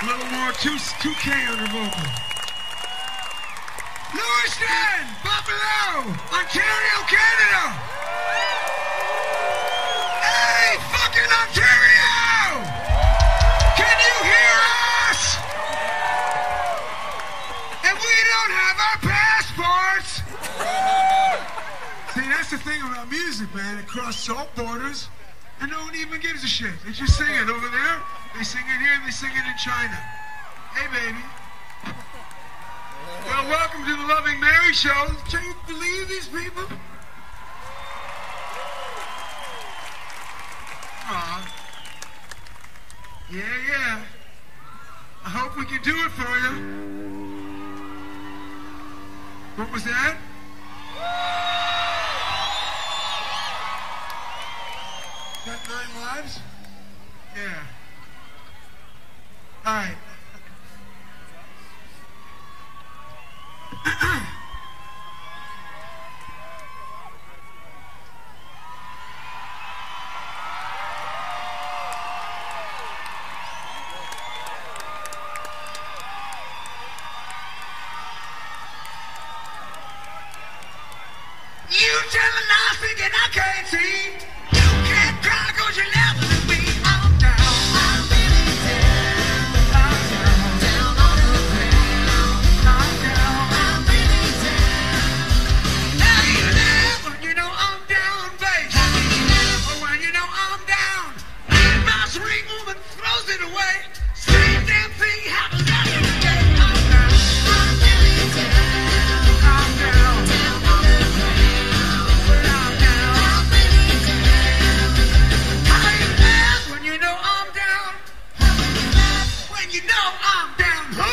A little more 2K on the vocal. Lewiston, Buffalo, Ontario, Canada. Hey, fucking Ontario! Can you hear us? And we don't have our passports. See, that's the thing about music, man. It crosses all borders, and no one even gives a shit. They just sing it over there. They sing it here, and they sing it in China. Hey, baby. Well, welcome to the Loving Mary Show. Can you believe these people? Aw. Yeah. I hope we can do it for you. What was that? Got 9 lives? Yeah. All right. You tell me nothing and I can't see. You can't cry 'cause you never let me. I'm down. I'm really down. I'm down. Down on the ground. I'm down. I'm really down. Now you know when you know I'm down, babe. Or when you know I'm down. My sweet woman throws it away. Same damn thing happens every day. I'm down. I'm really down. I'm down. Down on the ground. When you know I'm down,